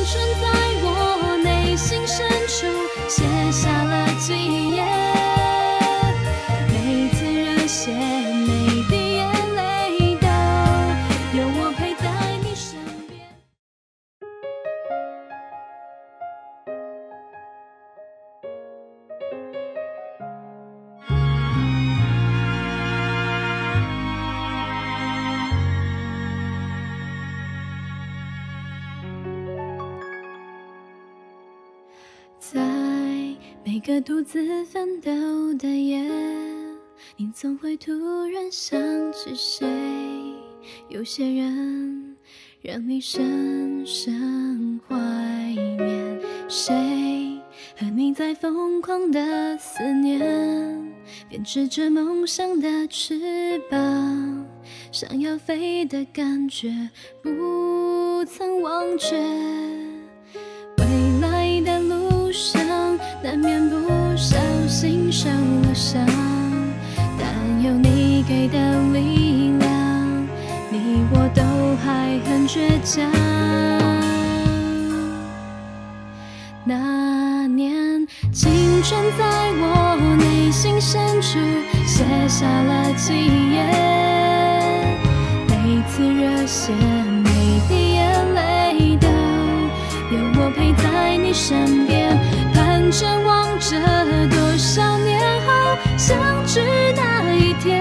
春在我内心深处写下了记页，每次热血，每滴眼泪都有我陪在你身边。在每个独自奋斗的夜，你总会突然想起谁？有些人让你深深怀念，谁和你在疯狂的思念，编织着梦想的翅膀，想要飞的感觉不曾忘却。未来的路上难免不小心受了伤，但有你给的力量，你我都还很倔强。那年青春在我内心深处写下了记页，每次热血，每滴眼泪都有我陪在你身边，盼着望着多少年后相聚那一天，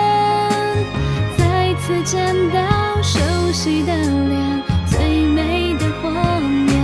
再次见到熟悉的脸，最美的画面。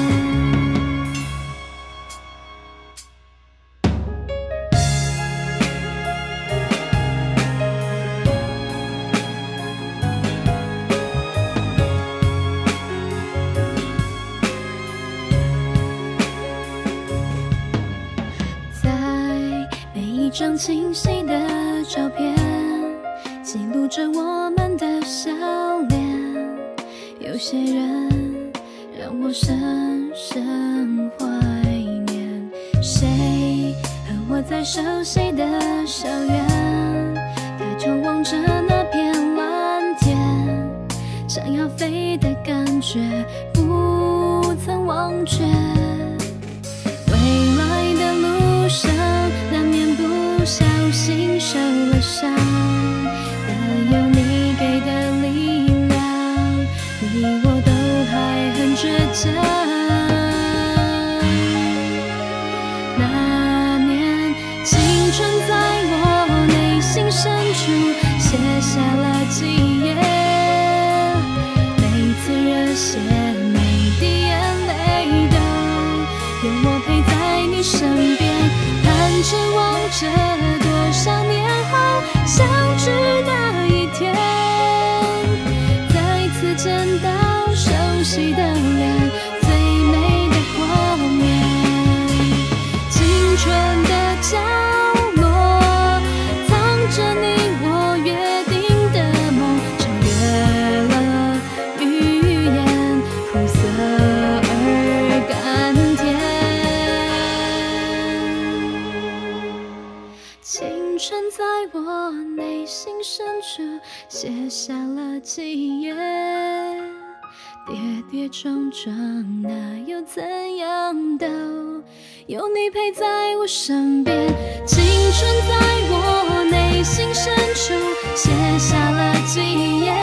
一张清晰的照片，记录着我们的笑脸。有些人让我深深怀念，谁和我在熟悉的校园，抬头望着那片蓝天，想要飞的感觉不曾忘却。未来的路上难免不小心受了伤，但有你给的力量，你我都还很倔强。那年青春在我内心深处写下了记页，每次热血，每滴眼泪都有我陪在你身边，盼着望着多少年后相聚那一天，再次见到熟悉的脸，最美的画面。青春的角落藏着你我约定的梦，超越了语言，苦涩而甘甜。青春在我内心深处写下了记页，跌跌撞撞那又怎样，都有你陪在我身边。青春在我内心深处写下了记页，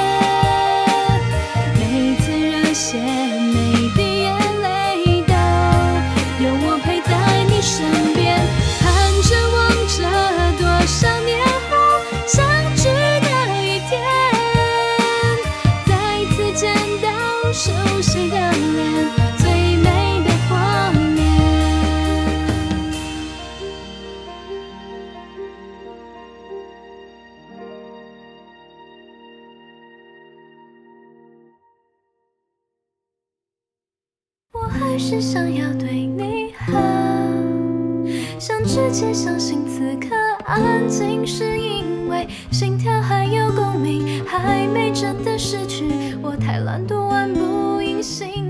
每次热血，每滴眼泪都有我陪在你身边，盼着望着多少年后相聚那一天，再次见到熟悉的脸，最美的画面。我还是想要对你好，想直接相信此刻安静是因为心跳还有共鸣，还没真的失去，我太懒惰玩不赢心